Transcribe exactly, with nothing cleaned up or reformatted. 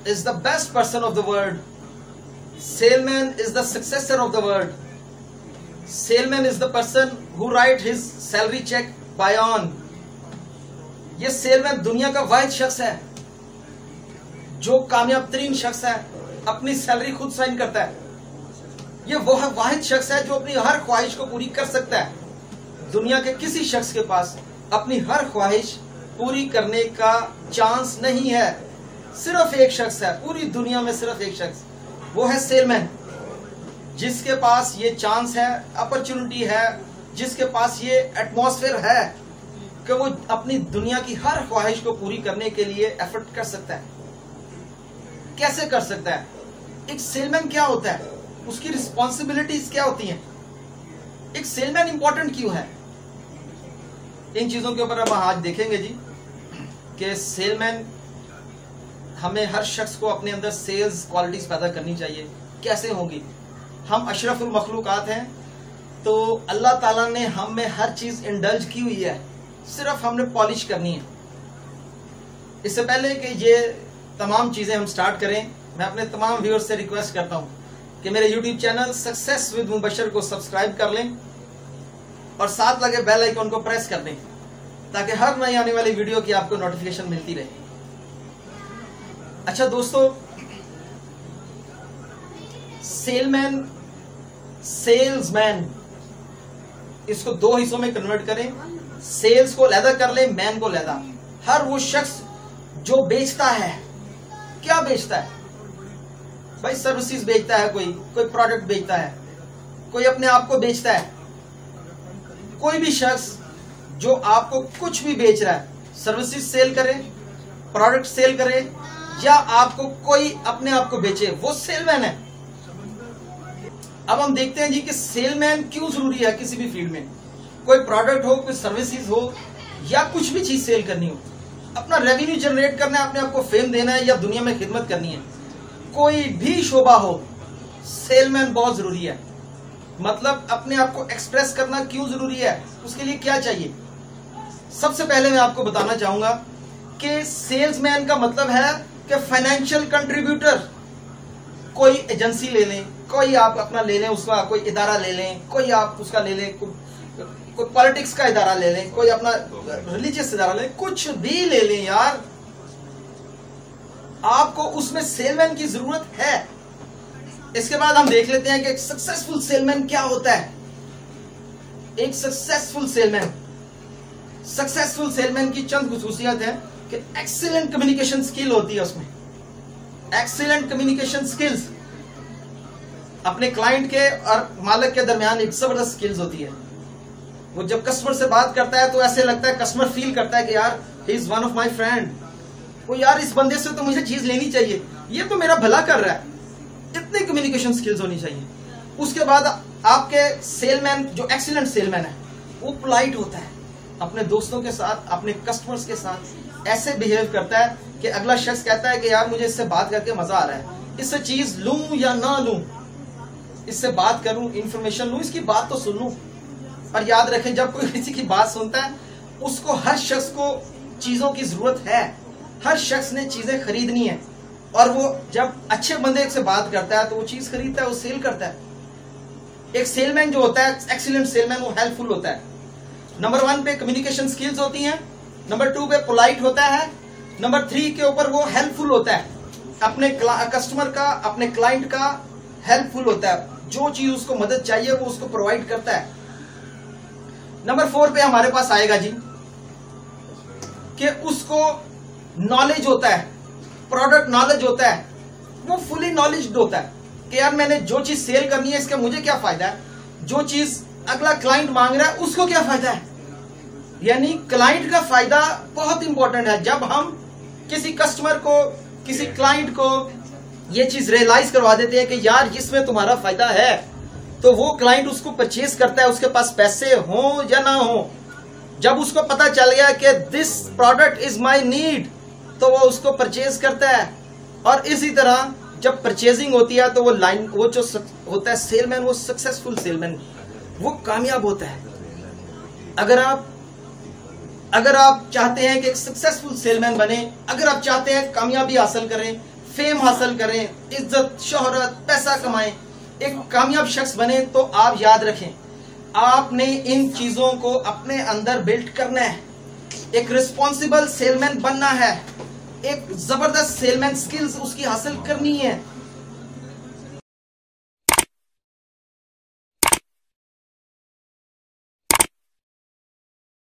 is the best person of the world. Salesman is the successor of the world. Salesman is the person who write his salary check by on. ये सेलमैन दुनिया का वाहिद शख्स है जो कामयाब तरीन शख्स है, अपनी सैलरी खुद साइन करता है। ये वो वाहिद शख्स है जो अपनी हर ख्वाहिश को पूरी कर सकता है। दुनिया के किसी शख्स के पास अपनी हर ख्वाहिश पूरी करने का चांस नहीं है। सिर्फ एक शख्स है पूरी दुनिया में, सिर्फ एक शख्स, वो है सेलमैन, जिसके पास ये चांस है, अपॉर्चुनिटी है, जिसके पास ये एटमॉस्फेयर है कि वो अपनी दुनिया की हर ख्वाहिश को पूरी करने के लिए एफर्ट कर सकता है। कैसे कर सकता है? एक सेलमैन क्या होता है, उसकी रिस्पॉन्सिबिलिटीज क्या होती हैं, एक सेलमैन इंपॉर्टेंट क्यों है, इन चीजों के ऊपर हम आज देखेंगे जी कि सेलमैन, हमें हर शख्स को अपने अंदर सेल्स क्वालिटीज पैदा करनी चाहिए। कैसे होंगी? हम अशरफुल मखलूकात हैं, तो अल्लाह ताला ने हम में हर चीज इंडल्ज की हुई है, सिर्फ हमने पॉलिश करनी है। इससे पहले कि ये तमाम चीजें हम स्टार्ट करें, मैं अपने तमाम व्यूअर्स से रिक्वेस्ट करता हूं कि मेरे YouTube channel success with Mubashar को सब्सक्राइब कर लें और साथ लगे बेल आइकन को प्रेस कर दें ताकि हर नई आने वाली वीडियो की आपको नोटिफिकेशन मिलती रहे। अच्छा दोस्तों, सेलमैन, सेल्समैन, इसको दो हिस्सों में कन्वर्ट करें। सेल्स को अलहदा कर ले, मैन को अलहदा। हर वो शख्स जो बेचता है, क्या बेचता है भाई? सर्विसेज बेचता है, कोई कोई प्रोडक्ट बेचता है, कोई अपने आप को बेचता है। कोई भी शख्स जो आपको कुछ भी बेच रहा है, सर्विसेज सेल करे, प्रोडक्ट सेल करे, या आपको कोई अपने आप को बेचे, वो सेलमैन है। अब हम देखते हैं जी कि सेलमैन क्यों जरूरी है किसी भी फील्ड में। कोई प्रोडक्ट हो, कोई सर्विसेज हो, या कुछ भी चीज सेल करनी हो, अपना रेवेन्यू जनरेट करना है, अपने आप को फेम देना है, या दुनिया में खिदमत करनी है, कोई भी शोबा हो, सेलमैन बहुत जरूरी है। मतलब अपने आप को एक्सप्रेस करना क्यों जरूरी है, उसके लिए क्या चाहिए? सबसे पहले मैं आपको बताना चाहूंगा कि सेल्समैन का मतलब है कि फाइनेंशियल कंट्रीब्यूटर। कोई एजेंसी ले लें, कोई आप अपना ले लें, उसका कोई इदारा ले लें, कोई आप उसका ले लें, कोई पॉलिटिक्स का इदारा ले लें, कोई अपना रिलीजियस इदारा ले लें, कुछ भी ले लें यार, आपको उसमें सेलमैन की जरूरत है। इसके बाद हम देख लेते हैं कि एक सक्सेसफुल सेलमैन क्या होता है। एक सक्सेसफुल सेलमैन सक्सेसफुल सेलमैन की चंद खुसूसियत है कि एक्सीलेंट कम्युनिकेशन स्किल होती है उसमें। एक्सीलेंट कम्युनिकेशन स्किल्स अपने क्लाइंट के और मालिक के दरमियान एक जबरदस्त स्किल्स होती है। वो जब कस्टमर से बात करता है तो ऐसे लगता है, कस्टमर फील करता है कि यार he is one of my friend, वो यार इस बंदे से तो मुझे चीज लेनी चाहिए, ये तो मेरा भला कर रहा है। इतनी कम्युनिकेशन स्किल्स होनी चाहिए। उसके बाद आपके सेलमैन, जो एक्सीलेंट सेलमैन है, वो पोलाइट होता है, अपने दोस्तों के साथ, अपने कस्टमर्स के साथ ऐसे बिहेव करता है कि अगला शख्स कहता है कि यार मुझे इससे बात करके मजा आ रहा है, इससे चीज लूं या ना लूं, इससे बात करूं, इंफॉर्मेशन लूं, इसकी बात तो सुन लूं। और याद रखें, जब कोई किसी की बात सुनता है, उसको, हर शख्स को चीजों की जरूरत है, हर शख्स ने चीजें खरीदनी है, और वो जब अच्छे बंदे से बात करता है तो वो चीज खरीदता है, वो सेल करता है। एक सेलमैन जो होता है, एक्सीलेंट सेलमैन, वो हेल्पफुल होता है। नंबर वन पे कम्युनिकेशन स्किल्स होती हैं, नंबर टू पे पोलाइट होता है, नंबर थ्री के ऊपर वो हेल्पफुल होता है, अपने कस्टमर का, अपने क्लाइंट का हेल्पफुल होता है, जो चीज उसको मदद चाहिए वो उसको प्रोवाइड करता है। नंबर फोर पे हमारे पास आएगा जी कि उसको नॉलेज होता है, प्रोडक्ट नॉलेज होता है, वो फुली नॉलेज होता है कि यार मैंने जो चीज सेल करनी है इसका मुझे क्या फायदा है, जो चीज अगला क्लाइंट मांग रहा है उसको क्या फायदा है। यानी क्लाइंट का फायदा बहुत इंपॉर्टेंट है। जब हम किसी कस्टमर को, किसी क्लाइंट को ये चीज रियलाइज करवा देते हैं कि यार इसमें तुम्हारा फायदा है, तो वो क्लाइंट उसको परचेज करता है, उसके पास पैसे हो या ना हो। जब उसको पता चल गया कि this product is my need, तो वो उसको परचेज करता है। और इसी तरह जब परचेजिंग होती है तो वो लाइन, वो जो होता है सेलमैन, वो सक्सेसफुल सेलमैन, वो कामयाब होता है। अगर आप अगर आप चाहते हैं कि एक सक्सेसफुल सेलमैन बने, अगर आप चाहते हैं कामयाबी हासिल करें, फेम हासिल करें, इज्जत, शोहरत, पैसा कमाएं, एक कामयाब शख्स बने, तो आप याद रखें आपने इन चीजों को अपने अंदर बिल्ड करना है। एक रिस्पॉन्सिबल सेलमैन बनना है, एक जबरदस्त सेलमैन स्किल्स उसकी हासिल करनी है।